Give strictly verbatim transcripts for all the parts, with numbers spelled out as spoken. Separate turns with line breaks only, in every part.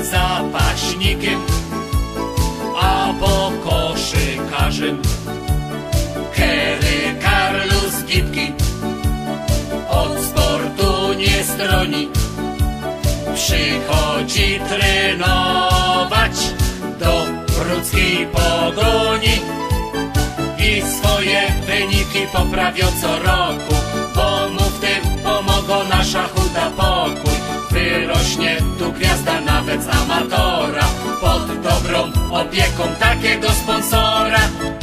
zapaśnikiem albo koszykarzem. Kerry Carlos Gipki od sportu nie stroni, przychodzi trenować do Pruckiej Pogoni i swoje wyniki poprawia co roku, bo mu w tym pomogą nasza chuda pokój. Wyrośnie tu gwiazda nawet z amatora, pod dobrą opieką takiego sponsora.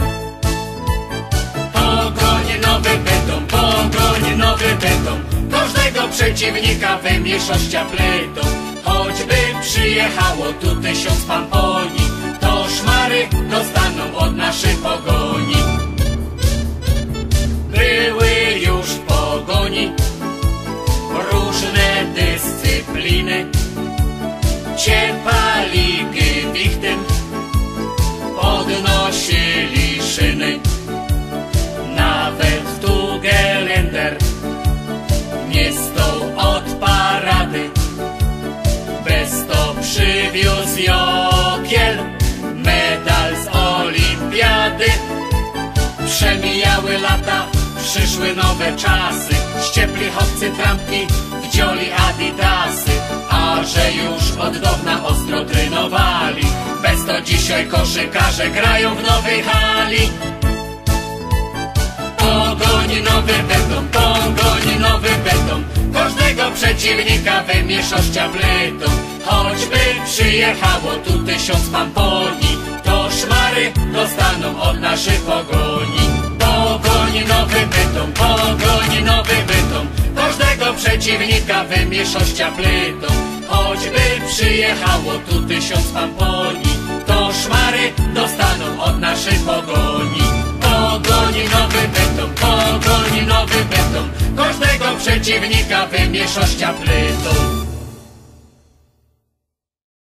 Pogoń nowy beton, pogoń nowy beton, każdego przeciwnika wymiesza ściapletą. Choćby przyjechało tu tysiąc pamponi, to szmary dostaną od naszej Pogoni. Były już w Pogoni różne dyscypliny, ciepali gewichtem, podnosili szyny. Nawet tu Gelender nie stał od parady, bez to przywiózł Jokiel medal z olimpiady. Przemijały lata, przyszły nowe czasy, ściepli chłopcy trampki, wdzioli adidasy, a że już od dawna ostro trenowali, bez to dzisiaj koszykarze grają w nowej hali. Pogoń nowy beton, pogoń nowy beton, każdego przeciwnika wymiesza ściapletą. Choćby przyjechało tu tysiąc pamponi, to szmary dostaną od naszej Pogoni. Pogoń nowy beton, pogoń nowy beton, każdego przeciwnika wymiesza ściapletą. Choćby przyjechało tu tysiąc pamponi, to szmary dostaną od naszej Pogoni. Pogoń nowy beton, pogoń nowy beton, każdego przeciwnika wymiesza ściapletą.